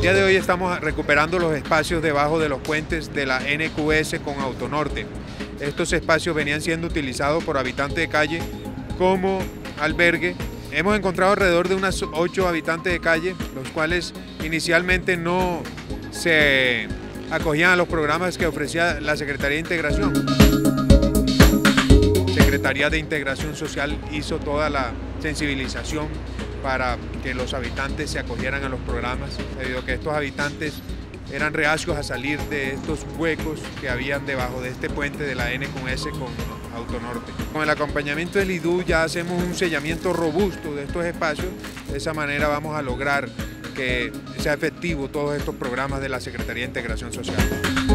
El día de hoy estamos recuperando los espacios debajo de los puentes de la NQS con Autonorte. Estos espacios venían siendo utilizados por habitantes de calle como albergue. Hemos encontrado alrededor de unas 8 habitantes de calle, los cuales inicialmente no se acogían a los programas que ofrecía la Secretaría de Integración. La Secretaría de Integración Social hizo toda la sensibilización para que los habitantes se acogieran a los programas, debido a que estos habitantes eran reacios a salir de estos huecos que habían debajo de este puente de la NQS con Autonorte. Con el acompañamiento del IDU ya hacemos un sellamiento robusto de estos espacios, de esa manera vamos a lograr que sea efectivo todos estos programas de la Secretaría de Integración Social.